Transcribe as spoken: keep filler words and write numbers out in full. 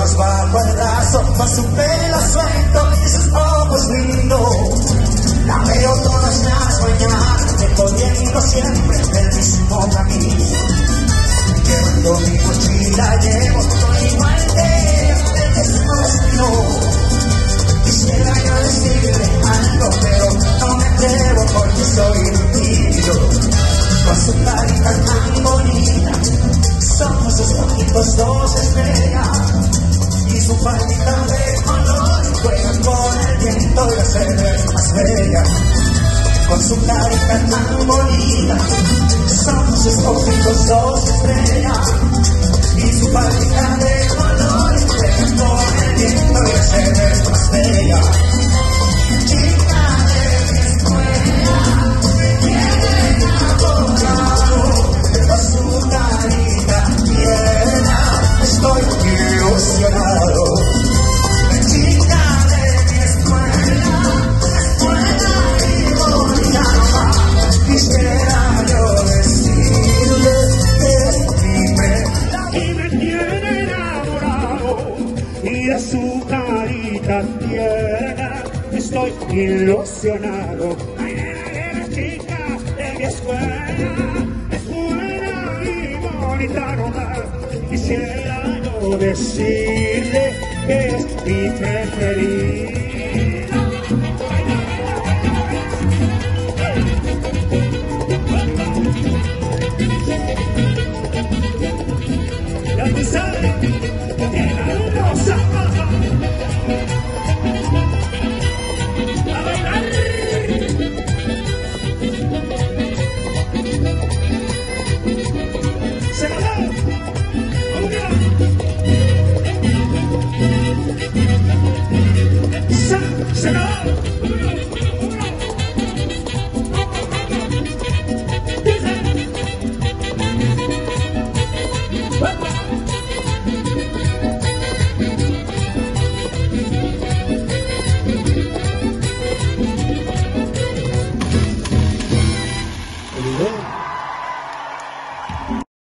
plumas bajo el brazo, con su pelo suelto y sus ojos lindos. La veo todas las mañanas, recorriendo siempre el mismo camino. Llevando mi mochila, llevo todo igual de el mismo destino. Quisiera yo decirle algo, pero no me atrevo porque soy un tío. Con su carita tan bonita, somos sus ojitos dos estrellas. Y su faldita de color juega con el viento y hace ver más bella. Con su carita tan bonita, somos sus ojitos dos estrellas. Y su faldita de color juega con el viento y hace ver más bella. Chica de mi escuela, me tiene enamorado. Con su carita tierna, estoy ilusionado. Chica de mi escuela, escuela y bonita. Quisiera yo decirle que es mi preferida. Y me tiene enamorado, y de su carita tierna estoy ilusionado. Ay, nena, chica de mi escuela, es buena y bonita nomás. Quisiera yo decirle que es mi preferida.